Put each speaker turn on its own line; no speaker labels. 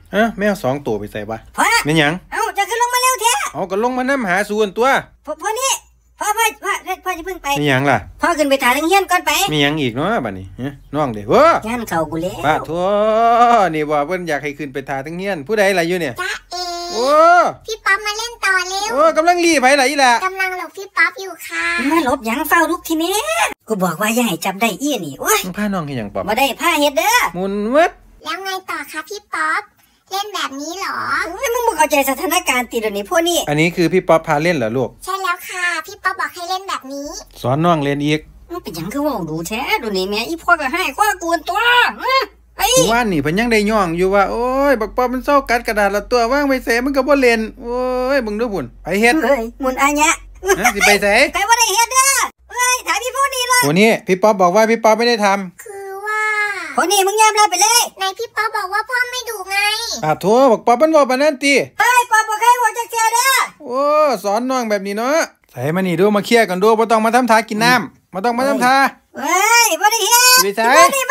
แมว2 ตัวไปใส่บ่
พ่อ
เป็นหยัง
จะขึ้นลงมาเร็วแท้
ก็ลงมาน้ำหาส่วนตัว
พ่อนี่พ่อจะเพิ่งไป
มีหยังล่ะ
พ่อขึ้นไปถ่ายเฮียนก่อนไป
มีหยังอีกเนาะบัดนี้น้องเด้เว้
องานเข้ากูแล้ว
ป้าทั่วนี่บ่เพิ่นอยากให้ขึ้นไปถ่ายทั้งเฮียนผู้ใดล่ะอยู่เนี่ย
จ้า
โอ้
พี่ป๊อปมาเล่นต่อเร็ว
กำลังรีบไปไหนล่ะ
กำลังหลบพี่ป๊อปอยู่ค่ะ
มาหลบหยังเฝ้าลูกทีนี้กูบอกว่าอย่าให้จับได้อี้นี่โอ้ย
พาน้องเฮ็ดหยังป๊อป
บ่ได้พาเฮ็ดเด้อ
มุนเวิด
แล้วไงต่อคะพี่ป๊อปเล่นแบบนี้เหรอ
มึงบ่เข้าใจสถานการณ์ติเดี๋ยวนี้พวกนี้
อันนี้คือพี่ป๊อปพาเล่นเหรอลูก
ใช่แล้วค่ะพี่ป๊อปบอกให้เล่นแบบนี้
สอนน้องเล่นอีก
มันเป็นหยังคือว่าดูแท้ดูนี่แม่อีพ่อก็ให้กว่ากูตัว
ไอ้ว่านนี่เพิ่นยังได้ย่องอยู่ว่าโอ้ยบักป๊อปมันเซากัดกระดาษละตัวว่างไปเสมันก็บ่เล่นโอ้ยมึงดูพุ่นไปเฮ็ด
เฮ้ยมุนอาญะ
สิไปไส
ใครบ่ได้เฮ็ดเด้อเฮ้ยถามพี่พวกนี้เลย
โอ้นี่พี่ป๊อปบอกว่าพี่ป๊อปไม่ได้ทำ
คือว่า
พวกนี้มึงยอมรับไปเลย
นายพี่ป๊อปบอกว่าพ่อไม่ดุไง
โธ่บักป๊อปมันบอกปานนั้นติ
เฮ้ยป๊อปบ่เคยบอกจักเทื่อเด้อ
โอ้สอนน้องแบบนี้เนาะใส่มานี่ดูมาเคลียร์กันดูบ่ต้องมาทำท่ากินน้ำบ่ต้องมาทำท่า
เฮ้ยบ่ได้เฮ็ด
ไปไส
พวกนี้